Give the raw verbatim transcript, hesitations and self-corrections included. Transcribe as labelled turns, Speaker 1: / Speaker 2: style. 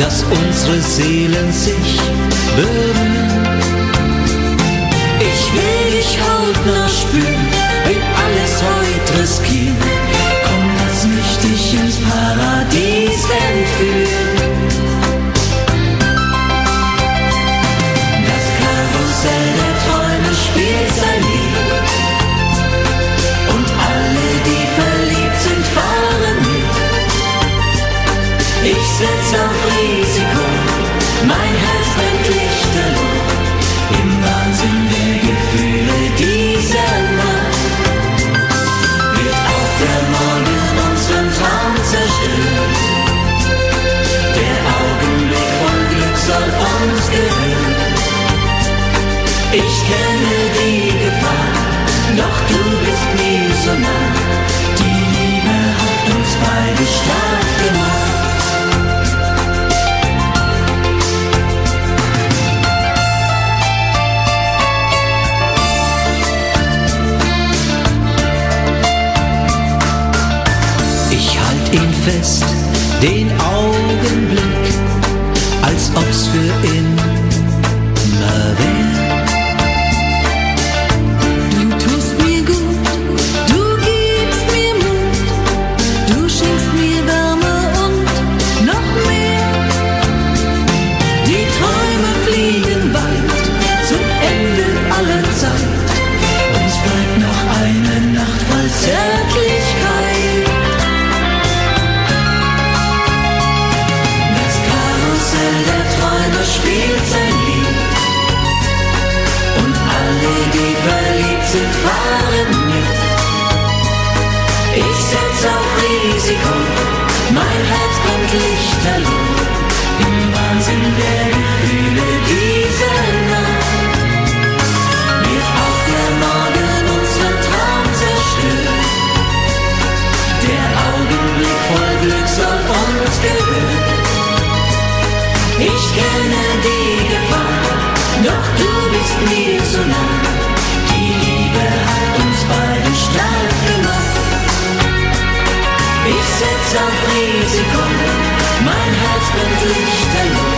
Speaker 1: dass unsere Seelen sich berühren. Ich will dich hautnah spüren, will alles heute riskieren. Komm, lass mich dich ins Paradies entführen. Das Karussell der Träume spielt sein Lied und alle, die verliebt sind, fahren mit. Ich setz auf Risiko, mein Herz brennt lichterloh im Wahnsinn der Gefühle dieser Nacht. Wird auch der Morgen unseren Traum zerstören? Der Augenblick von Glück soll uns gehören. Ich kenne die Gefahr, doch du bist mir so nah. Die Liebe hat uns beide stark gemacht. Ihn fest, den Augenblick, als ob's für immer wär.
Speaker 2: Du tust mir gut, du gibst mir Mut, du schenkst mir Wärme und noch mehr. Die Träume fliegen weit, zum Ende aller Zeit. Uns bleibt noch eine Nacht voll Zärtlichkeit. Der Träume spielt sein Lied und alle, die verliebt sind, fahren mit. Ich setz auf Risiko, mein Herz brennt lichterloh im Wahnsinn der Gefühle dieser Nacht. Wird auch der Morgen unseren Traum zerstören? Der Augenblick voll Glück soll uns gehören. Ich kenne die Gefahr, doch du bist mir so nah. Die Liebe hat uns beide stark gemacht. Ich setz auf Risiko, mein Herz brennt lichterloh